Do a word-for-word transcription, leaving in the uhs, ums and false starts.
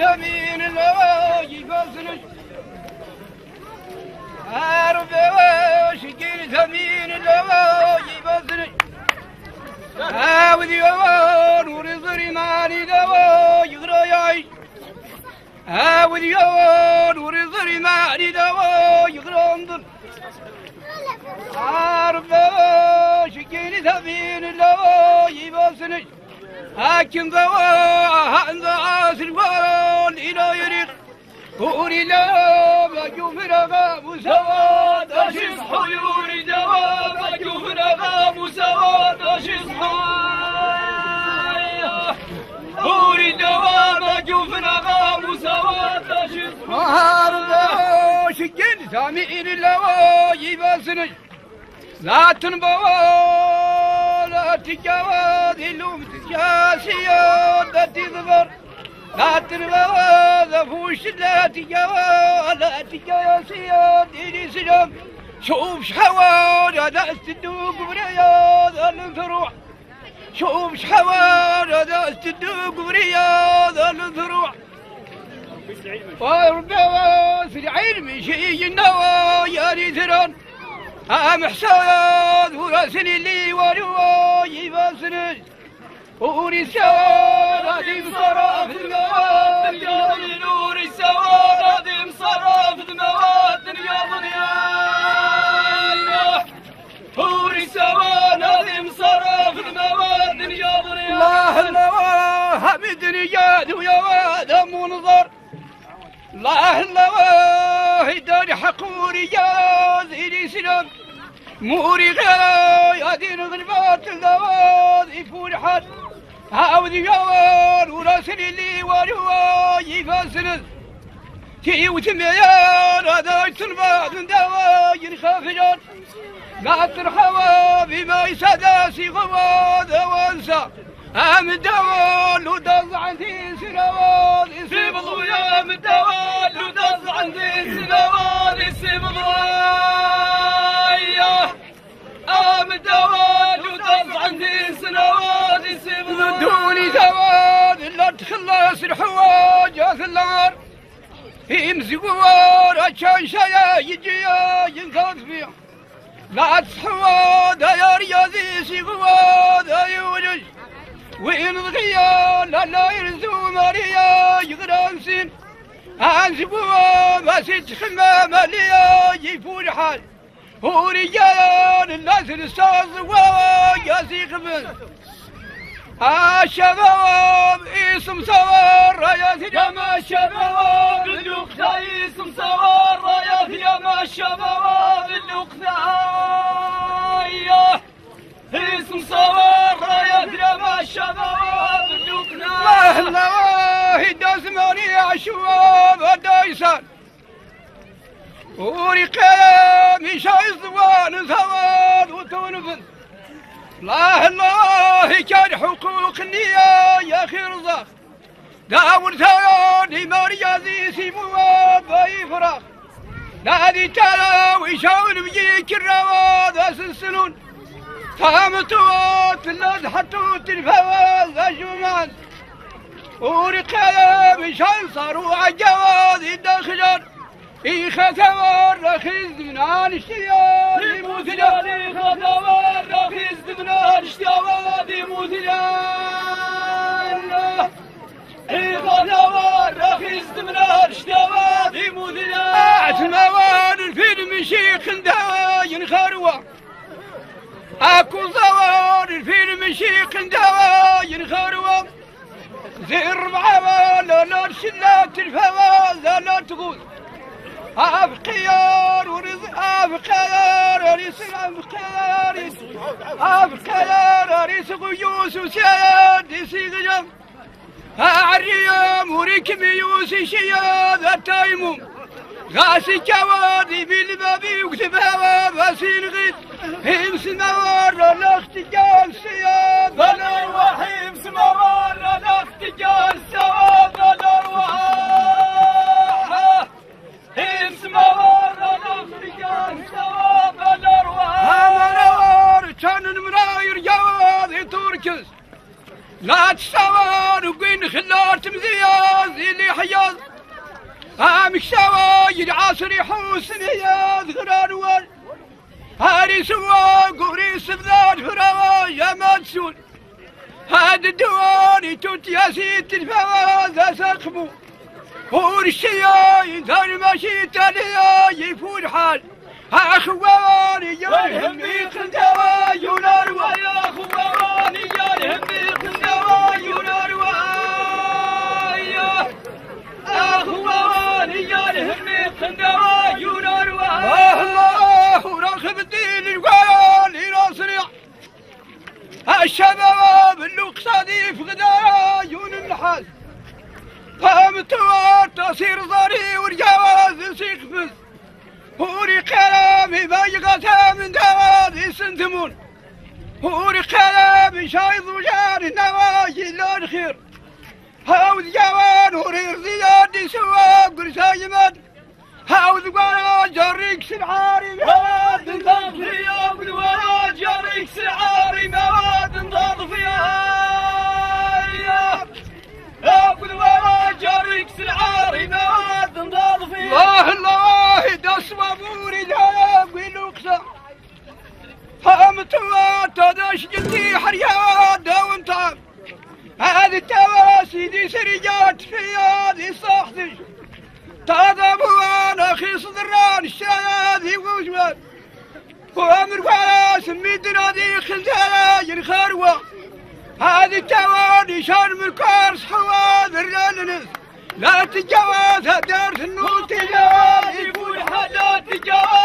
ثمين اللواجي فصلش عربي شكيل ثمين اللواجي فصلش عاودي يوان ورزري ماني دواجي غرايعي عاودي يوان ورزري ماني دواجي غراندن عربي شكيل ثمين اللواجي فصلش لكن ذواه ذا سلوان إلى يريق قولي لا بجوف رغا مسوى تشيص حيوري جواب بجوف رغا مسوى تشيص حيوري قولي جواب بجوف رغا مسوى تشيص حيوري شكين سامئين اللواجي باسنج لا تنبوا لا تجاوز اللوم تجاسيا لا تظفر لا تنبوا فوش لا تجاوز لا تجاسيا ديني سلام شوف شحوار هذا استدوق برياض الفروع شوف شحوار هذا استدوق برياض الفروع وربما في العلم شيء النوى يا ريثران أم حساد وراسني اللي وروا يباسنج وري سواد هذه مصرف المواد يا نور السواد هذه مصرف المواد يا ضنيا وري سواد هذه مصرف المواد يا ضنيا الله الله حمدني جاد ويا واد منظر الله الله دار حقوري جاز إلي سلام موري غاية دين غربات اللواد يفور حد عاودي يوان وراسلي اللي والواي فاسند تي وتميان هذا يتنبات من دواي خافجان لا ترحوا بما يساداسي غواد وانسى ام الدوال ودز عندي سنوات يسيب ضويا من الدوال ودز عندي سنوات يسيب ضويا ام الدوال ودز عندي سنوات يسيب ضويا دوني دوال الا تخلص الحواج النار يمزقوار عشان شيا يجي ينخاف فيه لا تصحوا يا رياضي سيقوا يا يولج وين الغيال لا يرزو ماريا يغرانسين انزبوا ما سيتخمى ماليا يفور حال هو رجال الناس الصاص يا سيخبز الشباب اسم صور رايات يا ما الشباب اللقطة اسم صور رايات يا ما الشباب اللقطة اسم صور رايات يا ما الشباب اللقطة الله الله دازماني عشواب دايسان ورقام شايز ضوان ثواب وتونفن الله الله كان حقوق النية يا خير الزاق داور ثاني مريازي سيمواب يفرح نادي تالا ويشاور بيجيك الرواد اسنسنون فهمتوات الناس حطوا التلفاز الجمان ورقايا مشان صاروا عالجواز الداخلان يخسر رخيص من الاشتياق يموت لي يخسر رخيص من الاشتياق يموت لي يخسر رخيص من الاشتياق يموت لي اعتموان الفيلم شيخ دوا ينخروه اكو زوار الفيلم شيخ دوا ينخروه زر معاه لا لا شلات الفواز لا تقول أبقيار ورزق أبقيار رزق أبقيار أبقيار رزق يوسف سياد يسيق جم أعريم وركم يوسف شياد التايمم غاسي جوادي بالبابي وكتبها باسين غيث هم سموار الاختجال سياد الأرواح هم سموار الاختجال سواد الأرواح هم سموار الاختجال سواد الأرواح هامنوار كان المراير جوادي تركز لا تسوار وقين خلات مزياز اللي حيا هامك سوايد عصري حسن يا ذغران هاري سوا قوري سبذات فراوا يا مدسون هاد الدواني توت يا سيد الفواز اسقبو هور الشياي ثاني ماشي تانيا يفور حال ها خواني يا الهمي خندوا يوناروا يا خواني يا الهمي خندوا يوناروا يا خواني يا الهمي خندوا يوناروا الله راخب الدين الوالي راسريع الشباب اللقصادي في غدايون النحاس فهمتوا تصير ضري والجواز سيقفز هوري قلامي بايغة من دوازي سنتمون هوري قلامي شايض وجاري نواجي لون خير هاوذ جوان هوري رضياني سواق رسايمات هاوذ قوانا جاريك سنعاري مواد انتظفي هاوذ قوانا جاريك سنعاري مواد انتظفي هاوذ قوانا جاريك سنعاري مواد انتظفي الله الله دس وابوري لا بلوكسا هامتوا تداش جدي حريا داون طعم هذه التواسي دي سريجات في هذه صاحتي تضربوا انا اخي صدران الشاذي وجوان وامر ولا سميتنا دي خلدها الخروه هذه التواني شان من كارس حواذ الرنس لا تتجاوز دار النور تجاوز يقول حاجات تجاوز